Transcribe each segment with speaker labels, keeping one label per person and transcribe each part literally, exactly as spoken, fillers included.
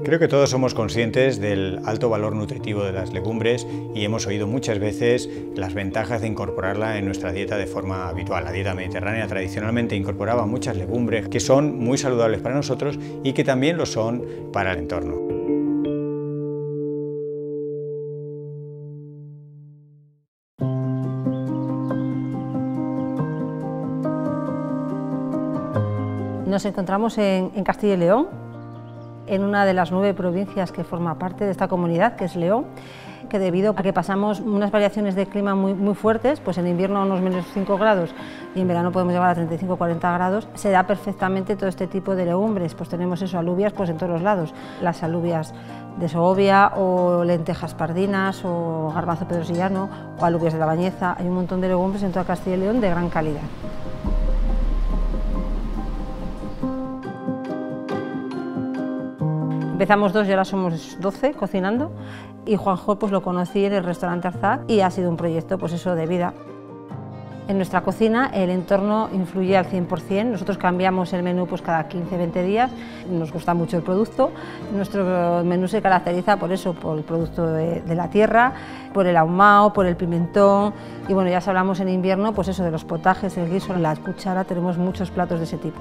Speaker 1: Creo que todos somos conscientes del alto valor nutritivo de las legumbres y hemos oído muchas veces las ventajas de incorporarla en nuestra dieta de forma habitual. La dieta mediterránea tradicionalmente incorporaba muchas legumbres que son muy saludables para nosotros y que también lo son para el entorno.
Speaker 2: Nos encontramos en, en Castilla y León, en una de las nueve provincias que forma parte de esta comunidad, que es León, que debido a que pasamos unas variaciones de clima muy, muy fuertes, pues en invierno a unos menos cinco grados y en verano podemos llegar a treinta y cinco a cuarenta grados, se da perfectamente todo este tipo de legumbres. Pues tenemos eso, alubias pues en todos los lados, las alubias de Segovia o lentejas pardinas o garbanzo pedrosillano o alubias de la Bañeza. Hay un montón de legumbres en toda Castilla y León de gran calidad. Empezamos dos y ahora somos doce cocinando, y Juanjo pues lo conocí en el restaurante Arzac y ha sido un proyecto pues eso de vida. En nuestra cocina el entorno influye al cien por cien, nosotros cambiamos el menú pues cada quince a veinte días, nos gusta mucho el producto, nuestro menú se caracteriza por eso, por el producto de, de la tierra, por el ahumado, por el pimentón, y bueno, ya si hablamos en invierno pues eso de los potajes, el guiso, la cuchara, tenemos muchos platos de ese tipo.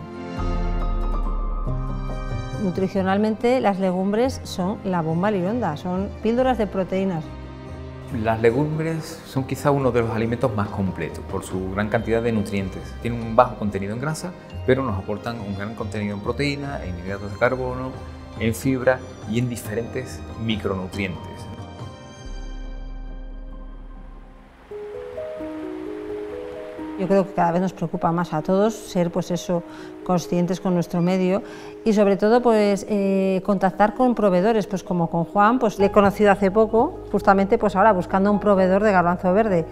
Speaker 2: Nutricionalmente las legumbres son la bomba lironda, son píldoras de proteínas.
Speaker 3: Las legumbres son quizá uno de los alimentos más completos por su gran cantidad de nutrientes. Tienen un bajo contenido en grasa, pero nos aportan un gran contenido en proteína, en hidratos de carbono, en fibra y en diferentes micronutrientes.
Speaker 2: Yo creo que cada vez nos preocupa más a todos ser pues eso, conscientes con nuestro medio y sobre todo pues, eh, contactar con proveedores, pues como con Juan, pues le he conocido hace poco, justamente pues ahora buscando un proveedor de garbanzo verde.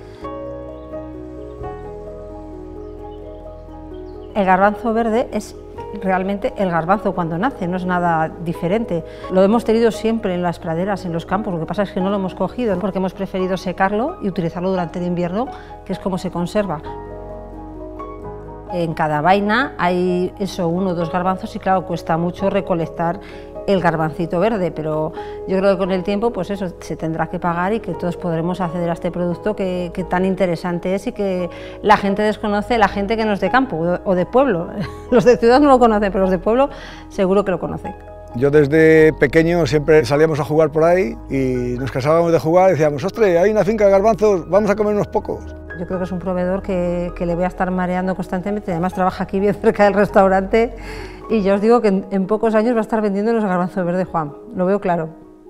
Speaker 2: El garbanzo verde es realmente el garbanzo cuando nace, no es nada diferente. Lo hemos tenido siempre en las praderas, en los campos, lo que pasa es que no lo hemos cogido porque hemos preferido secarlo y utilizarlo durante el invierno, que es como se conserva. En cada vaina hay eso, uno o dos garbanzos y claro, cuesta mucho recolectar el garbancito verde, pero yo creo que con el tiempo pues eso se tendrá que pagar y que todos podremos acceder a este producto que, que tan interesante es y que la gente desconoce, la gente que no es de campo o de pueblo. Los de ciudad no lo conocen, pero los de pueblo seguro que lo conocen.
Speaker 4: Yo desde pequeño siempre salíamos a jugar por ahí y nos cansábamos de jugar y decíamos, ostres, hay una finca de garbanzos, vamos a comer unos pocos.
Speaker 2: Yo creo que es un proveedor que, que le voy a estar mareando constantemente, además trabaja aquí bien cerca del restaurante y ya os digo que en, en pocos años va a estar vendiendo los garbanzos verdes Juan, lo veo claro.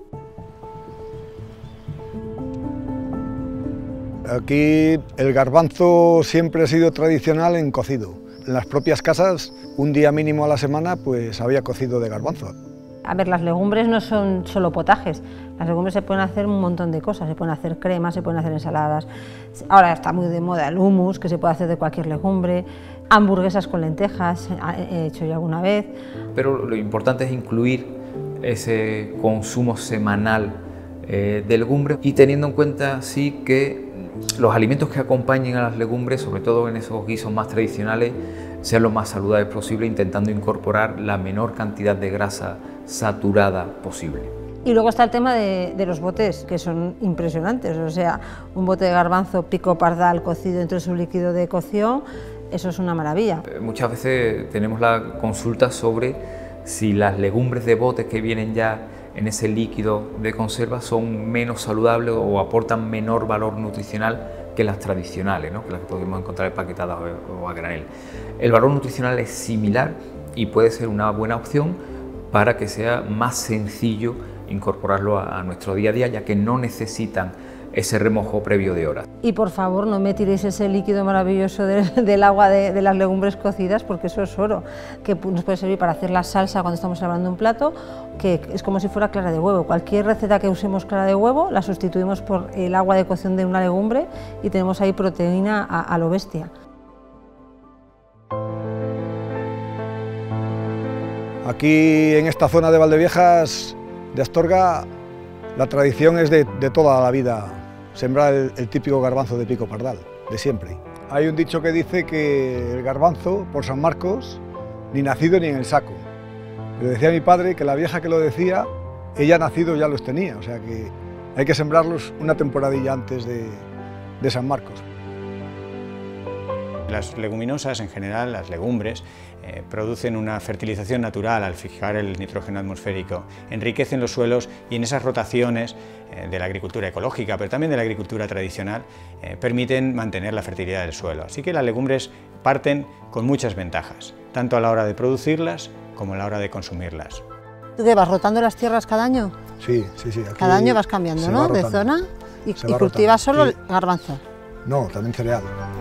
Speaker 4: Aquí el garbanzo siempre ha sido tradicional en cocido. En las propias casas, un día mínimo a la semana, pues había cocido de garbanzo.
Speaker 2: A ver, las legumbres no son solo potajes, las legumbres se pueden hacer un montón de cosas, se pueden hacer cremas, se pueden hacer ensaladas, ahora está muy de moda el hummus, que se puede hacer de cualquier legumbre, hamburguesas con lentejas, he hecho yo alguna vez.
Speaker 3: Pero lo importante es incluir ese consumo semanal eh, de legumbres y teniendo en cuenta sí que los alimentos que acompañen a las legumbres, sobre todo en esos guisos más tradicionales, sean lo más saludables posible, intentando incorporar la menor cantidad de grasa saturada posible.
Speaker 2: Y luego está el tema de, de los botes, que son impresionantes, o sea, un bote de garbanzo pico pardal cocido entre su líquido de cocción, eso es una maravilla.
Speaker 3: Muchas veces tenemos la consulta sobre si las legumbres de botes que vienen ya en ese líquido de conserva son menos saludables o aportan menor valor nutricional que las tradicionales, ¿no? Que las que podemos encontrar empaquetadas o a granel. El valor nutricional es similar y puede ser una buena opción para que sea más sencillo incorporarlo a, a nuestro día a día, ya que no necesitan ese remojo previo de horas.
Speaker 2: Y por favor no me tiréis ese líquido maravilloso de, del agua de, de las legumbres cocidas, porque eso es oro, que nos puede servir para hacer la salsa cuando estamos elaborando un plato, que es como si fuera clara de huevo. Cualquier receta que usemos clara de huevo la sustituimos por el agua de cocción de una legumbre y tenemos ahí proteína a, a lo bestia.
Speaker 4: Aquí en esta zona de Valdeviejas, de Astorga, la tradición es de, de toda la vida sembrar el, el típico garbanzo de pico pardal, de siempre. Hay un dicho que dice que el garbanzo, por San Marcos, ni nacido ni en el saco. Pero decía mi padre que la vieja que lo decía ella nacido ya los tenía, o sea que hay que sembrarlos una temporadilla antes de, de San Marcos.
Speaker 1: Las leguminosas, en general, las legumbres, eh, producen una fertilización natural al fijar el nitrógeno atmosférico, enriquecen los suelos y en esas rotaciones eh, de la agricultura ecológica, pero también de la agricultura tradicional, eh, permiten mantener la fertilidad del suelo. Así que las legumbres parten con muchas ventajas, tanto a la hora de producirlas como a la hora de consumirlas.
Speaker 2: ¿Tú qué vas rotando las tierras cada año?
Speaker 4: Sí, sí, sí. Aquí
Speaker 2: cada año vas cambiando, ¿no? De zona y, y cultivas solo el garbanzo.
Speaker 4: No, también cereal.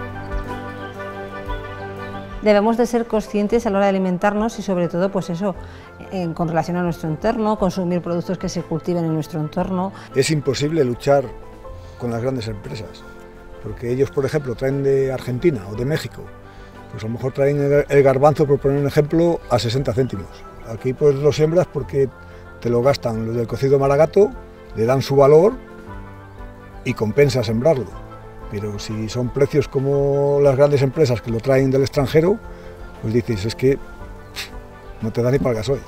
Speaker 2: Debemos de ser conscientes a la hora de alimentarnos y sobre todo pues eso, en, con relación a nuestro entorno, consumir productos que se cultiven en nuestro entorno.
Speaker 4: Es imposible luchar con las grandes empresas, porque ellos, por ejemplo, traen de Argentina o de México, pues a lo mejor traen el, el garbanzo, por poner un ejemplo, a sesenta céntimos. Aquí pues lo siembras porque te lo gastan los del cocido Maragato, le dan su valor y compensa sembrarlo. Pero si son precios como las grandes empresas que lo traen del extranjero, pues dices, es que no te da ni para el gasoil.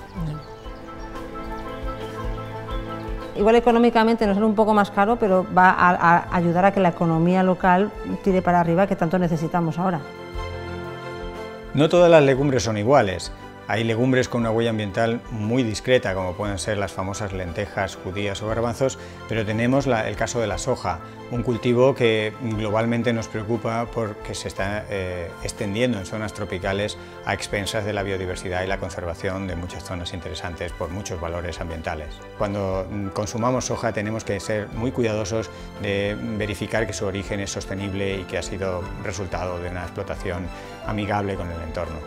Speaker 2: Igual económicamente nos sale un poco más caro, pero va a, a ayudar a que la economía local tire para arriba, que tanto necesitamos ahora.
Speaker 1: No todas las legumbres son iguales. Hay legumbres con una huella ambiental muy discreta, como pueden ser las famosas lentejas, judías o garbanzos, pero tenemos la, el caso de la soja, un cultivo que globalmente nos preocupa porque se está eh, extendiendo en zonas tropicales a expensas de la biodiversidad y la conservación de muchas zonas interesantes por muchos valores ambientales. Cuando consumamos soja tenemos que ser muy cuidadosos de verificar que su origen es sostenible y que ha sido resultado de una explotación amigable con el entorno.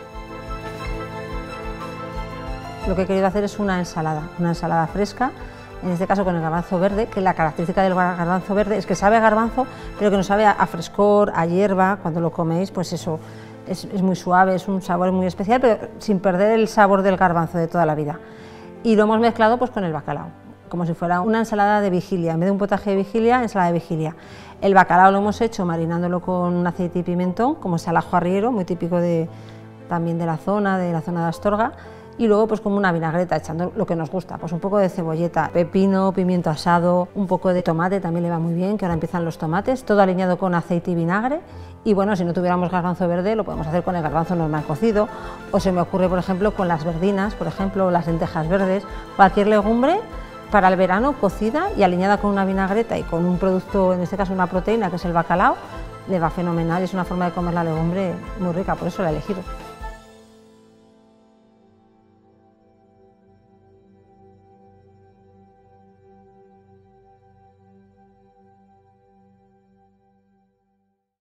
Speaker 2: Lo que he querido hacer es una ensalada, una ensalada fresca, en este caso con el garbanzo verde, que la característica del garbanzo verde es que sabe a garbanzo, pero que no sabe a frescor, a hierba. Cuando lo coméis, pues eso, es, es muy suave, es un sabor muy especial, pero sin perder el sabor del garbanzo de toda la vida. Y lo hemos mezclado pues con el bacalao, como si fuera una ensalada de vigilia, en vez de un potaje de vigilia, ensalada de vigilia. El bacalao lo hemos hecho marinándolo con aceite y pimentón, como es el ajo arriero, muy típico de, también de la zona, de la zona de Astorga. Y luego pues como una vinagreta, echando lo que nos gusta, pues un poco de cebolleta, pepino, pimiento asado, un poco de tomate, también le va muy bien, que ahora empiezan los tomates, todo aliñado con aceite y vinagre. Y bueno, si no tuviéramos garbanzo verde, lo podemos hacer con el garbanzo normal cocido, o se me ocurre, por ejemplo, con las verdinas, por ejemplo, las lentejas verdes, cualquier legumbre para el verano cocida y aliñada con una vinagreta y con un producto, en este caso una proteína, que es el bacalao, le va fenomenal, es una forma de comer la legumbre muy rica, por eso la he elegido.